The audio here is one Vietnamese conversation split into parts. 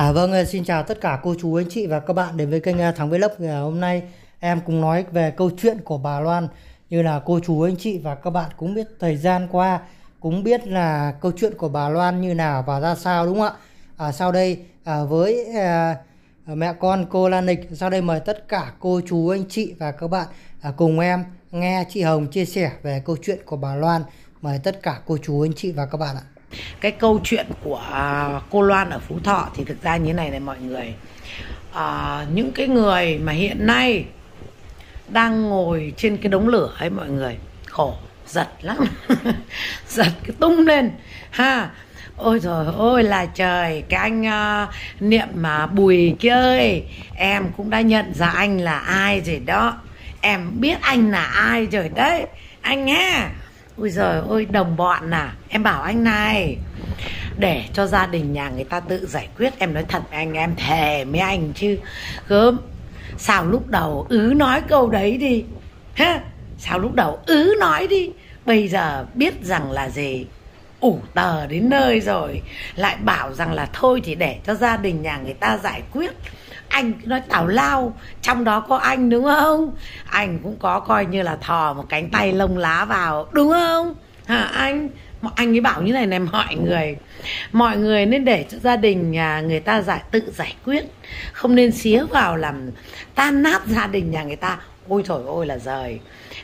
Vâng, xin chào tất cả cô chú anh chị và các bạn đến với kênh Thắng Vlog. Hôm nay em cũng nói về câu chuyện của bà Loan. Như là cô chú anh chị và các bạn cũng biết thời gian qua cũng biết là câu chuyện của bà Loan như nào và ra sao, đúng không ạ? Sau đây với mẹ con cô Lan Nịch, sau đây mời tất cả cô chú anh chị và các bạn cùng em nghe chị Hồng chia sẻ về câu chuyện của bà Loan. Mời tất cả cô chú anh chị và các bạn ạ. Cái câu chuyện của cô Loan ở Phú Thọ thì thực ra như này này mọi người. Những cái người mà hiện nay đang ngồi trên cái đống lửa ấy mọi người, khổ, giật lắm. Giật cái tung lên ha. Ôi trời ơi là trời. Cái anh Niệm mà Bùi kia ơi, em cũng đã nhận ra anh là ai rồi đó. Em biết anh là ai rồi đấy anh ha. Ôi giời ơi đồng bọn à. Em bảo anh này, để cho gia đình nhà người ta tự giải quyết. Em nói thật với anh, em thề với anh chứ gớm. Sao lúc đầu nói câu đấy đi ha. Sao lúc đầu nói đi. Bây giờ biết rằng là gì, ủ tờ đến nơi rồi lại bảo rằng là thôi thì để cho gia đình nhà người ta giải quyết. Anh nói tào lao. Trong đó có anh đúng không? Anh cũng có coi như là thò một cánh tay lông lá vào đúng không hả anh? Anh ấy bảo như này này mọi người nên để cho gia đình nhà người ta tự giải quyết, không nên xía vào làm tan nát gia đình nhà người ta. Ôi trời ơi là giời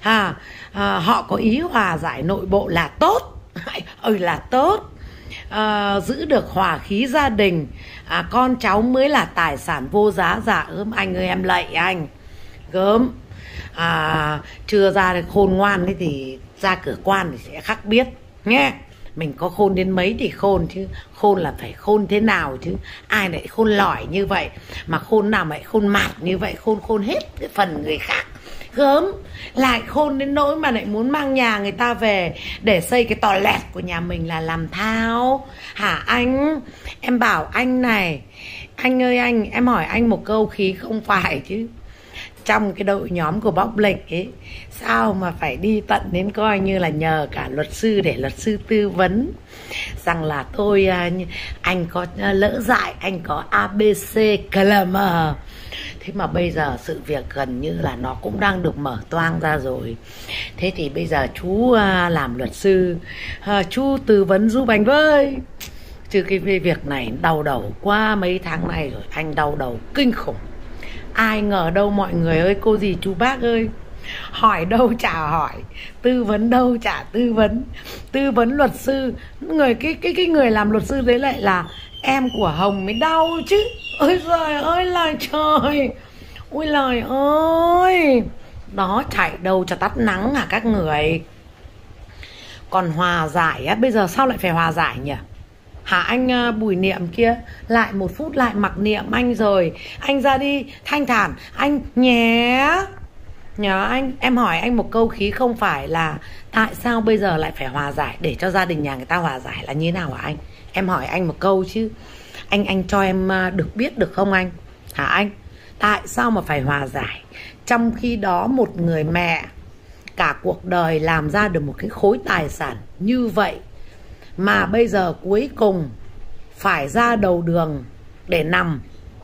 họ có ý hòa giải nội bộ là tốt. Là tốt. Giữ được hòa khí gia đình, con cháu mới là tài sản vô giá. Dạ ớm anh ơi, em lạy anh gớm. Chưa ra được khôn ngoan ấy thì ra cửa quan thì sẽ khắc biết nghe. Mình có khôn đến mấy thì khôn, chứ khôn là phải khôn thế nào chứ. Ai lại khôn lỏi như vậy, mà khôn nào lại khôn mạt như vậy, khôn hết cái phần người khác gớm. Lại khôn đến nỗi mà lại muốn mang nhà người ta về để xây cái tò lẹt của nhà mình là làm thao hả anh? Em bảo anh này, anh ơi anh, em hỏi anh một câu khí không phải chứ. Trong cái đội nhóm của bóc lịch ấy, sao mà phải đi tận đến coi như là nhờ cả luật sư để luật sư tư vấn rằng là tôi anh có lỡ dại, anh có ABC CLM. Thế mà bây giờ sự việc gần như là nó cũng đang được mở toang ra rồi. Thế thì bây giờ chú làm luật sư, chú tư vấn giúp anh với. Chứ cái việc này đau đầu qua mấy tháng nay rồi, anh đau đầu kinh khủng. Ai ngờ đâu mọi người ơi, cô dì chú bác ơi, hỏi đâu chả hỏi, tư vấn đâu chả tư vấn. Tư vấn luật sư, cái người làm luật sư đấy lại là em của Hồng mới đau chứ. Ôi giời ơi là trời. Ôi lời ơi. Đó, chạy đâu cho tắt nắng à các người. Còn hòa giải á, bây giờ sao lại phải hòa giải nhỉ? Hả anh Bùi Niệm kia, lại một phút lại mặc niệm anh rồi. Anh ra đi thanh thản anh nhé. Nhớ anh, em hỏi anh một câu khí không phải là tại sao bây giờ lại phải hòa giải, để cho gia đình nhà người ta hòa giải là như thế nào hả anh? Em hỏi anh một câu chứ. Anh cho em được biết được không anh? Hả anh? Tại sao mà phải hòa giải? Trong khi đó một người mẹ cả cuộc đời làm ra được một cái khối tài sản như vậy, mà bây giờ cuối cùng phải ra đầu đường để nằm.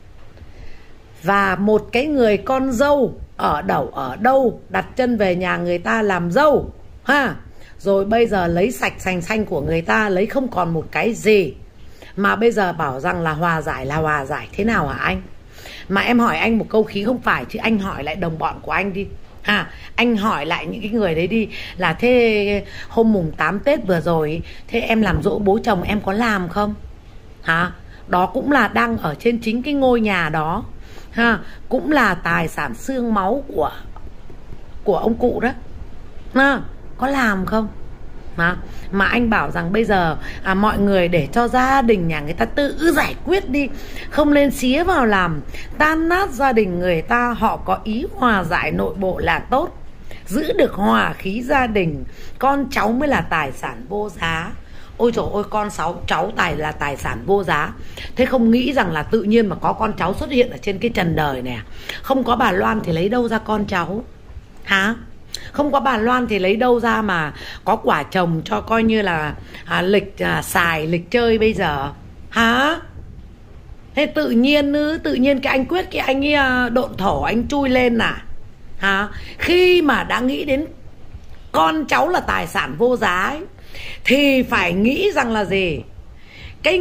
Và một cái người con dâu ở đâu đặt chân về nhà người ta làm dâu ha. Rồi bây giờ lấy sạch sành xanh của người ta, lấy không còn một cái gì. Mà bây giờ bảo rằng là hòa giải thế nào hả anh? Mà em hỏi anh một câu khí không phải chứ, anh hỏi lại đồng bọn của anh đi. Anh hỏi lại những cái người đấy đi, là thế hôm mùng 8 Tết vừa rồi, thế em làm giỗ bố chồng em có làm không? Đó cũng là đang ở trên chính cái ngôi nhà đó cũng là tài sản xương máu của ông cụ đó. Có làm không? Mà anh bảo rằng bây giờ mọi người để cho gia đình nhà người ta tự giải quyết đi, không nên xía vào làm tan nát gia đình người ta. Họ có ý hòa giải nội bộ là tốt, giữ được hòa khí gia đình, con cháu mới là tài sản vô giá. Ôi trời ơi, con cháu là tài sản vô giá. Thế không nghĩ rằng là tự nhiên mà có con cháu xuất hiện ở trên cái trần đời này. Không có bà Loan thì lấy đâu ra con cháu Không có bà Loan thì lấy đâu ra mà có quả chồng cho coi như là xài lịch chơi bây giờ Thế tự nhiên cái anh Quyết, cái anh ấy độn thổ, anh chui lên hả? Khi mà đã nghĩ đến con cháu là tài sản vô giá ấy, thì phải nghĩ rằng là gì? Cái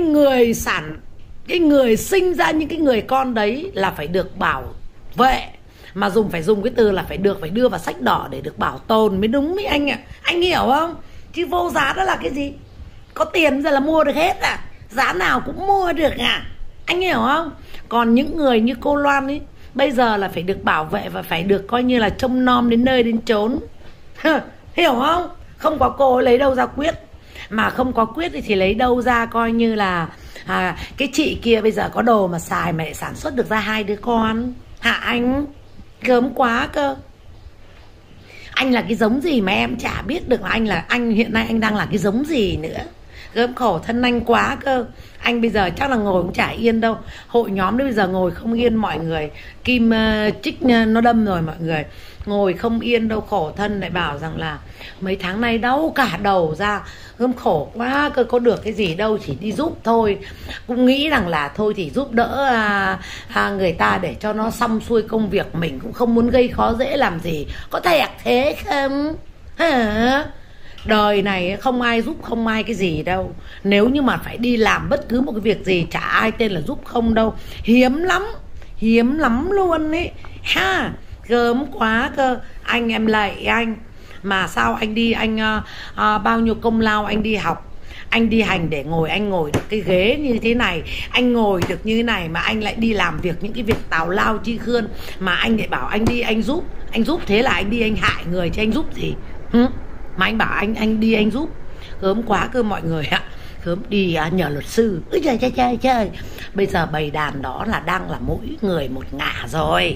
người sinh ra những cái người con đấy là phải được bảo vệ, mà phải dùng cái từ là phải đưa vào sách đỏ để được bảo tồn mới đúng ấy anh ạ. Anh hiểu không? Chứ vô giá đó là cái gì? Có tiền giờ là mua được hết à? Giá nào cũng mua được à? Anh hiểu không? Còn những người như cô Loan ấy, bây giờ là phải được bảo vệ và phải được coi như là trông nom đến nơi đến chốn. Hiểu không? Không có cô ấy lấy đâu ra Quyết. Mà không có Quyết thì lấy đâu ra coi như là cái chị kia bây giờ có đồ mà xài mà lại sản xuất được ra 2 đứa con. Hả anh? Gớm quá cơ. Anh là cái giống gì mà em chả biết được là anh hiện nay anh đang là cái giống gì nữa. Gớm khổ thân anh quá cơ. Anh bây giờ chắc là ngồi cũng chả yên đâu. Hội nhóm đấy bây giờ ngồi không yên mọi người. Kim chích nó đâm rồi mọi người. Ngồi không yên đâu, khổ thân. Lại bảo rằng là mấy tháng nay đau cả đầu ra. Gớm khổ quá cơ, có được cái gì đâu, chỉ đi giúp thôi. Cũng nghĩ rằng là thôi thì giúp đỡ người ta để cho nó xong xuôi công việc. Mình cũng không muốn gây khó dễ làm gì. Có thể thế không? Hả? Đời này không ai giúp không ai cái gì đâu. Nếu như mà phải đi làm bất cứ một cái việc gì, chả ai tên là giúp không đâu. Hiếm lắm luôn ấy ha. Gớm quá cơ. Anh em lạy anh. Mà sao anh đi, anh bao nhiêu công lao anh đi học, anh đi hành để ngồi, anh ngồi được cái ghế như thế này, anh ngồi được như thế này, mà anh lại đi làm việc, những cái việc tào lao chi khươn, mà anh lại bảo anh đi anh giúp thế là anh đi anh hại người chứ anh giúp gì? Mà anh bảo anh đi anh giúp. Gớm quá cơ mọi người ạ. Gớm đi nhờ luật sư. Ôi trời. Bây giờ bầy đàn đó là đang là mỗi người một ngả rồi.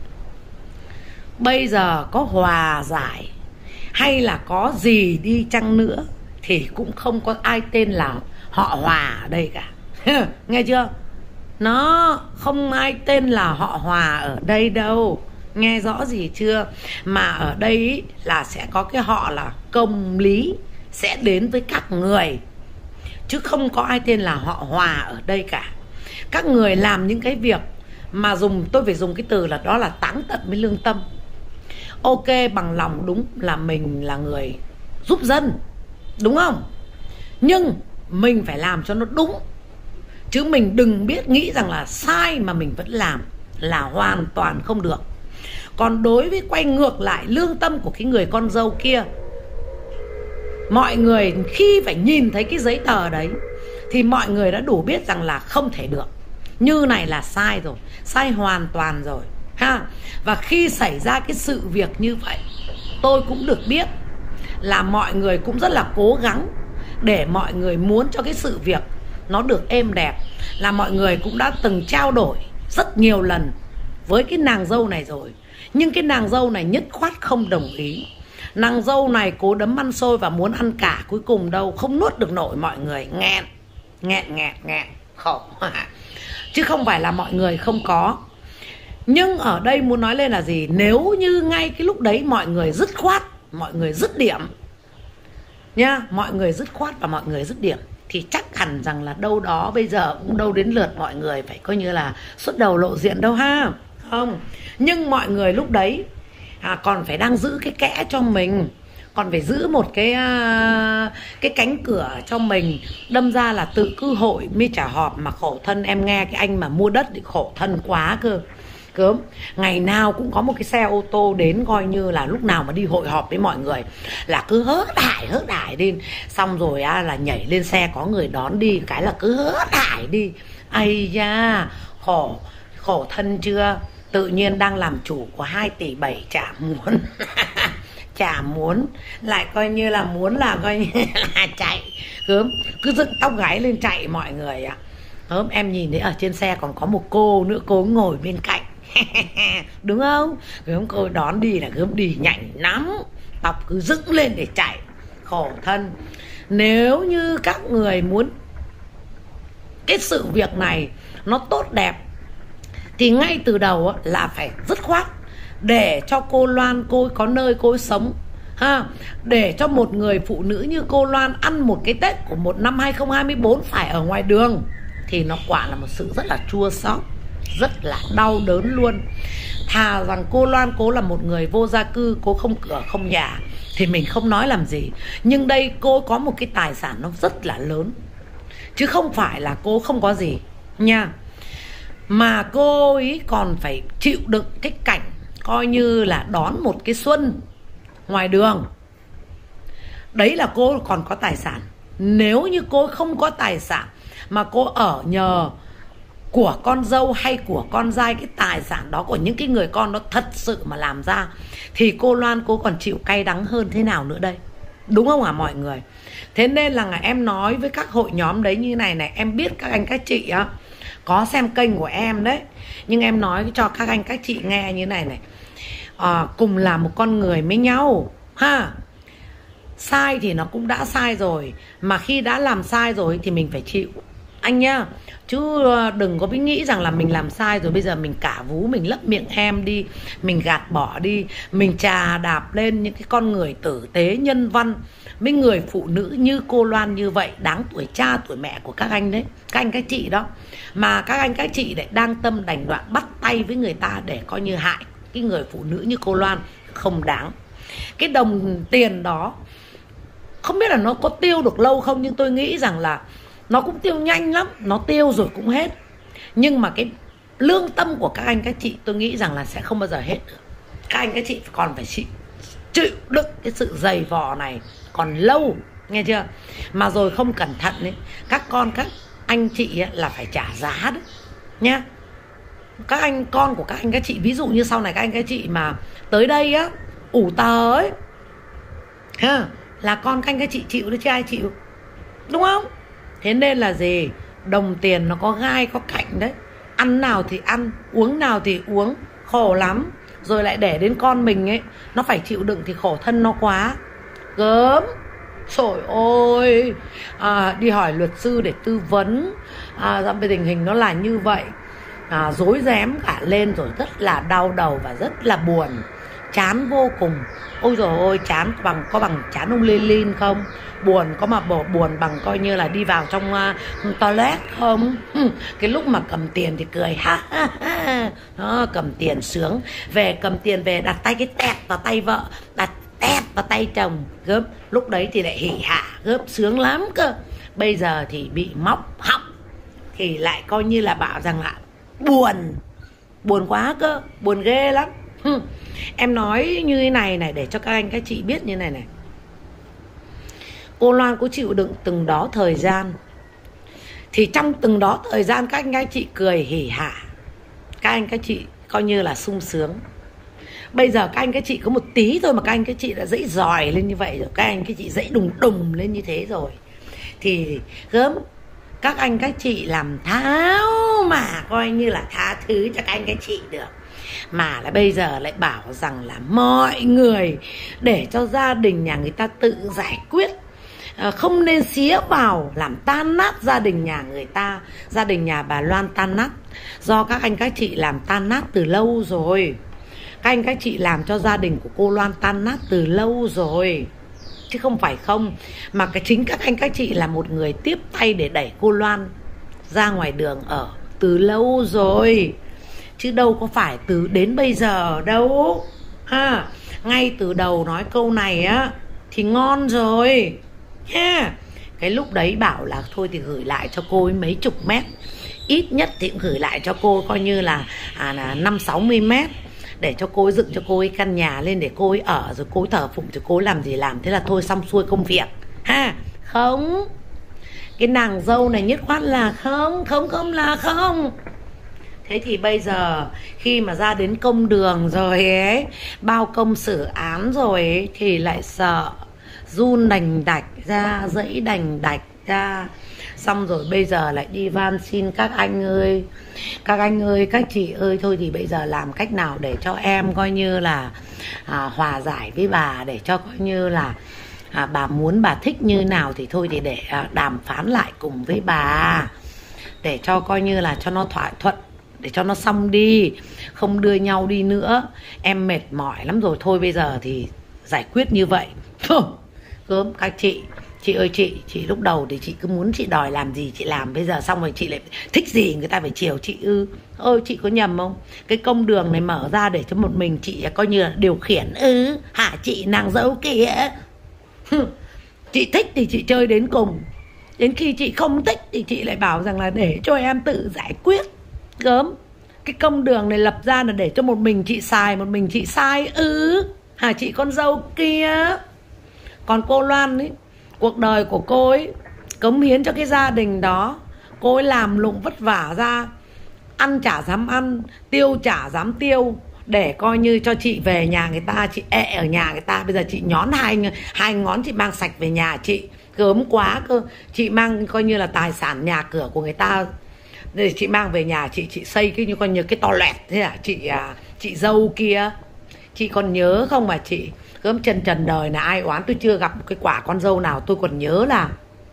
Bây giờ có hòa giải hay là có gì đi chăng nữa thì cũng không có ai tên là họ Hòa ở đây cả. Nghe chưa? Nó không ai tên là họ Hòa ở đây đâu. Nghe rõ gì chưa? Mà ở đây ý, là sẽ có cái họ là công lý sẽ đến với các người, chứ không có ai tên là họ Hòa ở đây cả. Các người làm những cái việc mà tôi phải dùng cái từ là đó là táng tận với lương tâm. Ok, bằng lòng đúng là mình là người giúp dân, đúng không? Nhưng mình phải làm cho nó đúng. Chứ mình đừng biết nghĩ rằng là sai mà mình vẫn làm là hoàn toàn không được. Còn đối với quay ngược lại lương tâm của cái người con dâu kia, mọi người khi phải nhìn thấy cái giấy tờ đấy thì mọi người đã đủ biết rằng là không thể được. Như này là sai rồi, sai hoàn toàn rồi ha. Và khi xảy ra cái sự việc như vậy, tôi cũng được biết là mọi người cũng rất là cố gắng để mọi người muốn cho cái sự việc nó được êm đẹp. Là mọi người cũng đã từng trao đổi rất nhiều lần với cái nàng dâu này rồi, nhưng cái nàng dâu này nhất khoát không đồng ý. Nàng dâu này cố đấm ăn xôi và muốn ăn cả, cuối cùng đâu không nuốt được nổi mọi người. Nghẹn khổ. Chứ không phải là mọi người không có. Nhưng ở đây muốn nói lên là gì? Nếu như ngay cái lúc đấy mọi người dứt khoát, mọi người dứt điểm nha, mọi người dứt khoát và mọi người dứt điểm, thì chắc hẳn rằng là đâu đó bây giờ cũng đâu đến lượt mọi người phải coi như là xuất đầu lộ diện đâu ha. Không. Nhưng mọi người lúc đấy còn phải đang giữ cái kẽ cho mình, còn phải giữ một cái cánh cửa cho mình. Đâm ra là tự cứ hội mới trả họp. Mà khổ thân em nghe cái anh mà mua đất thì khổ thân quá cơ. Cớm, ngày nào cũng có một cái xe ô tô đến, coi như là lúc nào mà đi hội họp với mọi người là cứ hớt hải đi. Xong rồi là nhảy lên xe có người đón đi, cái là cứ hớt hải đi. Ây da, khổ thân chưa? Tự nhiên đang làm chủ của 2,7 tỷ chả muốn. Chả muốn, lại coi như là muốn là coi như là chạy. Gớm, cứ dựng tóc gáy lên chạy mọi người ạ. Gớm, em nhìn thấy ở trên xe còn có một cô nữa, cô ngồi bên cạnh. Đúng không? Gớm cô đón đi là Gớm đi nhanh lắm, tóc cứ dựng lên để chạy. Khổ thân. Nếu như các người muốn cái sự việc này nó tốt đẹp thì ngay từ đầu là phải dứt khoát để cho cô Loan cô có nơi cô sống ha. Để cho một người phụ nữ như cô Loan ăn một cái Tết của một năm 2024 phải ở ngoài đường thì nó quả là một sự rất là chua xót, rất là đau đớn luôn. Thà rằng cô Loan cố là một người vô gia cư, cô không cửa không nhà thì mình không nói làm gì. Nhưng đây cô có một cái tài sản nó rất là lớn, chứ không phải là cô không có gì nha. Mà cô ấy còn phải chịu đựng cái cảnh coi như là đón một cái xuân ngoài đường. Đấy là cô còn có tài sản. Nếu như cô không có tài sản mà cô ở nhờ của con dâu hay của con dai, cái tài sản đó của những cái người con đó thật sự mà làm ra, thì cô Loan cô còn chịu cay đắng hơn thế nào nữa đây, đúng không hả mọi người? Thế nên là em nói với các hội nhóm đấy như này này, em biết các anh các chị á có xem kênh của em đấy, nhưng em nói cho các anh các chị nghe như này này, cùng là một con người với nhau ha. Sai thì nó cũng đã sai rồi, mà khi đã làm sai rồi thì mình phải chịu anh nhá. Chứ đừng có biết nghĩ rằng là mình làm sai rồi bây giờ mình cả vú mình lấp miệng em đi, mình gạt bỏ đi, mình chà đạp lên những cái con người tử tế nhân văn, mấy người phụ nữ như cô Loan như vậy, đáng tuổi cha tuổi mẹ của các anh đấy, các anh các chị đó. Mà các anh các chị lại đang tâm đành đoạn bắt tay với người ta để coi như hại cái người phụ nữ như cô Loan, không đáng. Cái đồng tiền đó không biết là nó có tiêu được lâu không, nhưng tôi nghĩ rằng là nó cũng tiêu nhanh lắm, nó tiêu rồi cũng hết. Nhưng mà cái lương tâm của các anh các chị tôi nghĩ rằng là sẽ không bao giờ hết được. Các anh các chị còn phải chịu đựng cái sự dày vò này còn lâu, nghe chưa? Mà rồi không cẩn thận ấy, các anh chị ấy là phải trả giá đấy nhá. Các anh con của các anh các chị, ví dụ như sau này các anh các chị mà tới đây á ủ tờ ấy ha, là con các anh các chị chịu đấy chứ ai chịu, đúng không? Thế nên là gì? Đồng tiền nó có gai có cạnh đấy. Ăn nào thì ăn, uống nào thì uống, khổ lắm. Rồi lại để đến con mình ấy, nó phải chịu đựng thì khổ thân nó quá. Gớm. Trời ơi, đi hỏi luật sư để tư vấn, về tình hình nó là như vậy, rối rém cả lên rồi, rất là đau đầu và rất là buồn, chán vô cùng. Ôi dồi ôi, chán có bằng chán ông Lenin không? Buồn có mà buồn bằng coi như là đi vào trong toilet không? Cái lúc mà cầm tiền thì cười ha ha ha. Đó, cầm tiền sướng. Về cầm tiền về đặt tay cái tẹt vào tay vợ, đặt tẹt vào tay chồng. Gớm, lúc đấy thì lại hỉ hả, gớm sướng lắm cơ. Bây giờ thì bị móc họng thì lại coi như là bảo rằng là buồn quá cơ, buồn ghê lắm. Em nói như thế này này để cho các anh các chị biết như này này. Cô Loan có chịu đựng từng đó thời gian, thì trong từng đó thời gian các anh các chị cười hỉ hả, các anh các chị coi như là sung sướng. Bây giờ các anh các chị có một tí thôi mà các anh các chị đã dãy dòi lên như vậy rồi, các anh các chị dãy đùng đùng lên như thế rồi, thì gớm các anh các chị làm tháo mà coi như là tha thứ cho các anh các chị được. Mà lại bây giờ lại bảo rằng là mọi người để cho gia đình nhà người ta tự giải quyết, không nên xía vào làm tan nát gia đình nhà người ta. Gia đình nhà bà Loan tan nát do các anh các chị làm tan nát từ lâu rồi. Các anh các chị làm cho gia đình của cô Loan tan nát từ lâu rồi, chứ không phải không. Mà chính các anh các chị là một người tiếp tay để đẩy cô Loan ra ngoài đường ở từ lâu rồi, chứ đâu có phải từ đến bây giờ đâu ha. Ngay từ đầu nói câu này á thì ngon rồi ha. Cái lúc đấy bảo là thôi thì gửi lại cho cô ấy mấy chục mét, ít nhất thì cũng gửi lại cho cô coi như là 50-60 mét, để cho cô ấy dựng cho cô ấy căn nhà lên để cô ấy ở, rồi cô ấy thờ phụng cho cô ấy làm gì làm, thế là thôi xong xuôi công việc ha. Không, cái nàng dâu này nhất khoát là không là không. Thế thì bây giờ khi mà ra đến công đường rồi ấy, bao công xử án rồi ấy, thì lại sợ, run đành đạch ra, dẫy đành đạch ra. Xong rồi bây giờ lại đi van xin các anh ơi, các chị ơi, thôi thì bây giờ làm cách nào để cho em coi như là hòa giải với bà, để cho coi như là bà muốn, bà thích như nào thì thôi thì để đàm phán lại cùng với bà, để cho coi như là cho nó thỏa thuận, để cho nó xong đi, không đưa nhau đi nữa. Em mệt mỏi lắm rồi, thôi bây giờ thì giải quyết như vậy. Gớm các chị, Chị ơi chị lúc đầu thì chị cứ muốn chị đòi làm gì chị làm, bây giờ xong rồi chị lại thích gì người ta phải chiều chị ư? Ôi chị có nhầm không? Cái công đường này mở ra để cho một mình chị coi như là điều khiển ư? Hả chị nàng dâu kia? Chị thích thì chị chơi đến cùng, đến khi chị không thích thì chị lại bảo rằng là để cho em tự giải quyết. Gớm, cái công đường này lập ra là để cho một mình chị xài, một mình chị sai ư? Hả chị con dâu kia? Còn cô Loan ấy, cuộc đời của cô ấy cống hiến cho cái gia đình đó. Cô ấy làm lụng vất vả ra, ăn chả dám ăn, tiêu chả dám tiêu, để coi như cho chị về nhà người ta, chị ẹ ở nhà người ta. Bây giờ chị nhón hai ngón chị mang sạch về nhà chị. Gớm quá cơ. Chị mang coi như là tài sản nhà cửa của người ta để chị mang về nhà chị xây cái như coi như cái toilet thế à? Chị dâu kia, chị còn nhớ không mà chị? Gớm trần đời là ai oán tôi chưa gặp một cái quả con dâu nào. Tôi còn nhớ là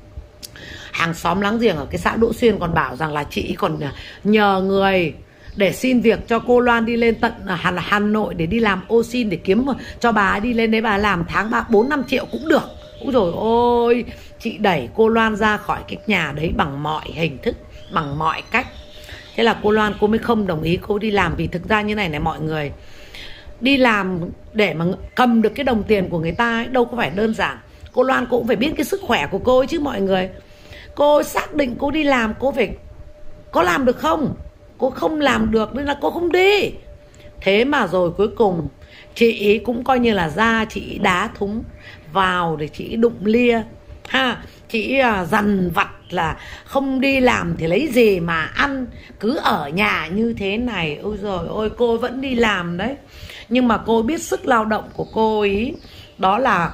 hàng xóm láng giềng ở cái xã Đỗ Xuyên còn bảo rằng là chị còn nhờ người để xin việc cho cô Loan đi lên tận Hà Nội để đi làm ô xin, để kiếm cho bà ấy đi lên đấy bà làm tháng 4-5 triệu cũng được. Úi dồi ôi, chị đẩy cô Loan ra khỏi cái nhà đấy bằng mọi hình thức, bằng mọi cách. Thế là cô Loan cô mới không đồng ý cô đi làm. Vì thực ra như này này mọi người, đi làm để mà cầm được cái đồng tiền của người ta ấy, đâu có phải đơn giản. Cô Loan cô cũng phải biết cái sức khỏe của cô ấy chứ mọi người. Cô xác định cô đi làm cô phải có làm được không. Cô không làm được nên là cô không đi. Thế mà rồi cuối cùng chị ý cũng coi như là ra chị đá thúng vào để chị đụng lia ha. Chị dằn vặt là không đi làm thì lấy gì mà ăn, cứ ở nhà như thế này. Ôi giời ơi, cô vẫn đi làm đấy. Nhưng mà cô biết sức lao động của cô ý, đó là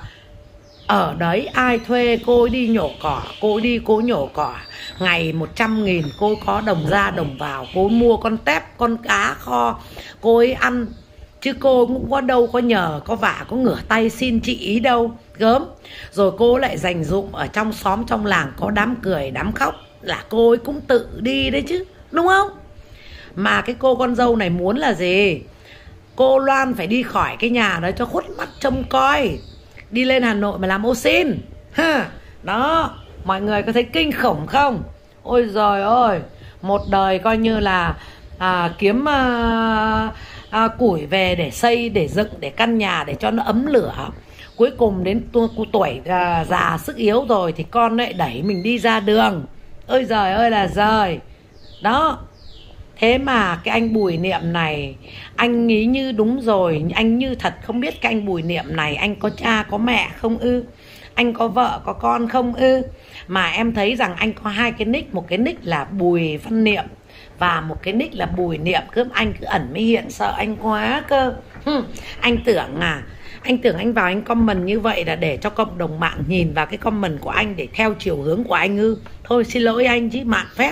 ở đấy ai thuê cô ấy đi nhổ cỏ, cô ấy đi cô nhổ cỏ ngày 100.000, cô ấy có đồng ra đồng vào, cô ấy mua con tép con cá kho cô ấy ăn, chứ cô cũng có đâu có nhờ có vả có ngửa tay xin chị ý đâu. Gớm. Rồi cô lại dành dụm ở trong xóm trong làng có đám cười đám khóc là cô ấy cũng tự đi đấy chứ, đúng không? Mà cái cô con dâu này muốn là gì? Cô Loan phải đi khỏi cái nhà đó cho khuất mắt trông coi, đi lên Hà Nội mà làm ô xin ha. Đó, mọi người có thấy kinh khủng không? Ôi giời ơi, một đời coi như là kiếm củi về để xây, để dựng, để căn nhà, để cho nó ấm lửa. Cuối cùng đến tuổi già sức yếu rồi thì con lại đẩy mình đi ra đường. Ôi giời ơi là giời. Đó. Thế mà cái anh Bùi Niệm này, anh nghĩ như đúng rồi, anh như thật không biết cái anh Bùi Niệm này anh có cha có mẹ không ư? Anh có vợ có con không ư? Mà em thấy rằng anh có hai cái nick, một cái nick là Bùi Văn Niệm và một cái nick là Bùi Niệm. Cướp anh cứ ẩn mới hiện, sợ anh quá cơ. Anh tưởng anh vào anh comment như vậy là để cho cộng đồng mạng nhìn vào cái comment của anh để theo chiều hướng của anh ư? Thôi xin lỗi anh chứ mạn phép.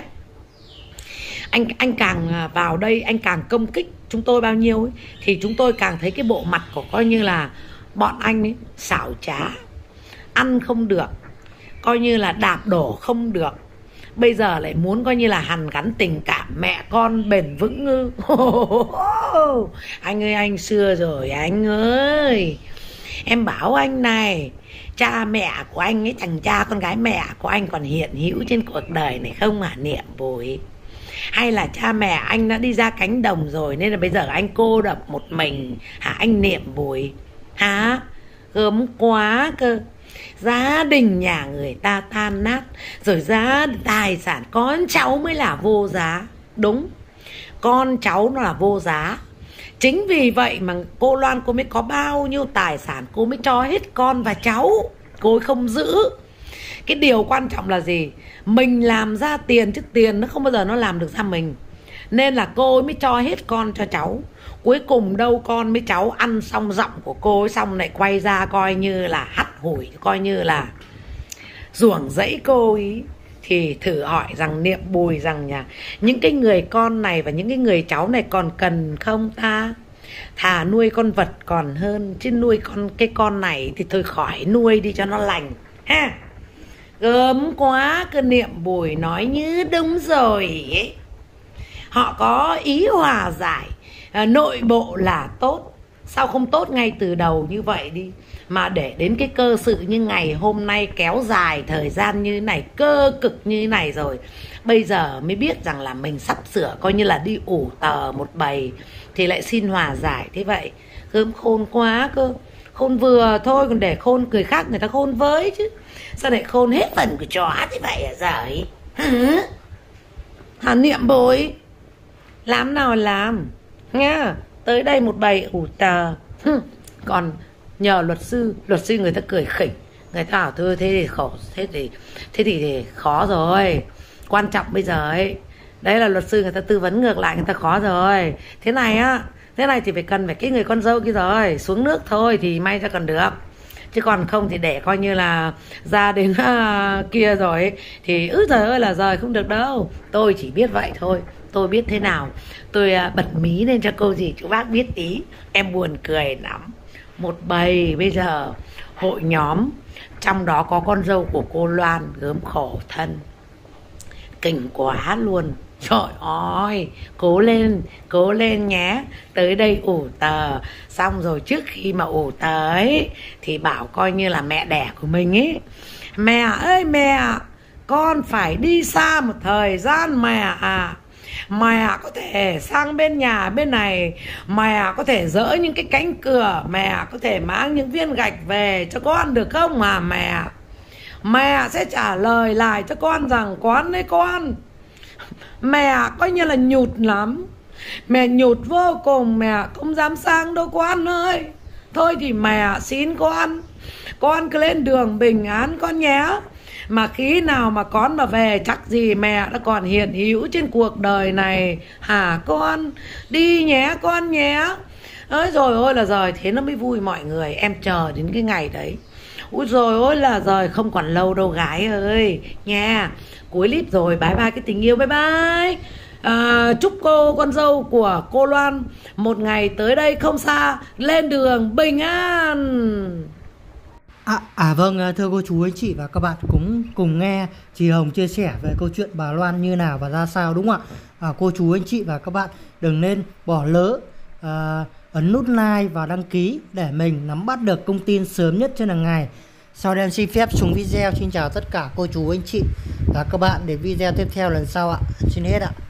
Anh càng vào đây anh càng công kích chúng tôi bao nhiêu ấy, thì chúng tôi càng thấy cái bộ mặt của coi như là bọn anh ấy xảo trá, ăn không được, coi như là đạp đổ không được, bây giờ lại muốn coi như là hàn gắn tình cảm mẹ con bền vững ư? Anh ơi, anh xưa rồi anh ơi. Em bảo anh này, cha mẹ của anh ấy, thằng cha con gái mẹ của anh còn hiện hữu trên cuộc đời này không hả Niệm Bùi? Hay là cha mẹ anh đã đi ra cánh đồng rồi nên là bây giờ anh cô độc một mình hả anh Niệm Bùi? Hả? Gớm quá cơ. Gia đình nhà người ta tan nát, rồi tài sản con cháu mới là vô giá. Đúng, con cháu nó là vô giá. Chính vì vậy mà cô Loan cô mới có bao nhiêu tài sản, cô mới cho hết con và cháu, cô ấy không giữ. Cái điều quan trọng là gì? Mình làm ra tiền chứ tiền nó không bao giờ nó làm được ra mình. Nên là cô ấy mới cho hết con cho cháu. Cuối cùng đâu con với cháu ăn xong giọng của cô ấy xong lại quay ra coi như là hắt hủi, coi như là ruồng rẫy cô ấy. Thì thử hỏi rằng Niệm Bùi rằng những cái người con này và những cái người cháu này còn cần không ta? Thà nuôi con vật còn hơn, chứ nuôi cái con này thì thôi khỏi nuôi đi cho nó lành ha. Gớm quá cơ. Niệm Bùi nói như đúng rồi ấy. Họ có ý hòa giải nội bộ là tốt, Sao không tốt ngay từ đầu như vậy đi, mà để đến cái cơ sự như ngày hôm nay kéo dài thời gian như này, cơ cực như thế này rồi, bây giờ mới biết rằng là mình sắp sửa coi như là đi ủ tờ một bầy thì lại xin hòa giải thế vậy. Gớm khôn quá cơ, khôn vừa thôi, còn để khôn người khác người ta khôn với chứ, sao lại khôn hết phần của chó thế vậy à giời. Hà Niệm bối, làm nào làm nha, tới đây một bầy ủ tờ. Còn nhờ luật sư người ta cười khỉnh, người ta bảo thôi thế thì khổ, thế thì khó rồi. Quan trọng bây giờ ấy, đấy là luật sư người ta tư vấn ngược lại người ta khó rồi. Thế này thì phải cần phải cái người con dâu kia rồi, xuống nước thôi thì may ra còn được, chứ còn không thì để coi như là ra đến kia rồi ấy, thì trời ơi là giời không được đâu. Tôi chỉ biết vậy thôi, tôi biết thế nào tôi bật mí lên cho cô dì chú bác biết tí. Em buồn cười lắm, một bầy bây giờ hội nhóm, trong đó có con dâu của cô Loan, gớm khổ thân, kinh quá luôn. Trời ơi, cố lên nhé. Tới đây ủ tờ, xong rồi trước khi mà ủ tờ ấy thì bảo coi như là mẹ đẻ của mình ấy: mẹ ơi mẹ, con phải đi xa một thời gian mẹ à. Mẹ có thể sang bên nhà bên này, mẹ có thể dỡ những cái cánh cửa, mẹ có thể mang những viên gạch về cho con được không mà mẹ? Mẹ sẽ trả lời lại cho con rằng con đấy con. Mẹ coi như là nhụt lắm, mẹ nhụt vô cùng, mẹ không dám sang đâu con ơi. Thôi thì mẹ xin con cứ lên đường bình an con nhé. Mà khi nào mà con mà về chắc gì mẹ đã còn hiện hữu trên cuộc đời này hả con? Đi nhé con nhé. Ôi rồi ôi là rồi, thế nó mới vui mọi người. Em chờ đến cái ngày đấy. Úi rồi ôi là rồi, không còn lâu đâu gái ơi nha. Cuối clip rồi, bye bye cái tình yêu, bye bye. Chúc cô con dâu của cô Loan một ngày tới đây không xa, lên đường bình an. Vâng, thưa cô chú anh chị và các bạn cũng cùng nghe chị Hồng chia sẻ về câu chuyện bà Loan như nào và ra sao, đúng không ạ? Cô chú anh chị và các bạn đừng nên bỏ lỡ ấn nút like và đăng ký để mình nắm bắt được thông tin sớm nhất trên hàng ngày. Sau đây em xin phép xuống video. Xin chào tất cả cô chú anh chị và các bạn, để video tiếp theo lần sau ạ. Xin hết ạ.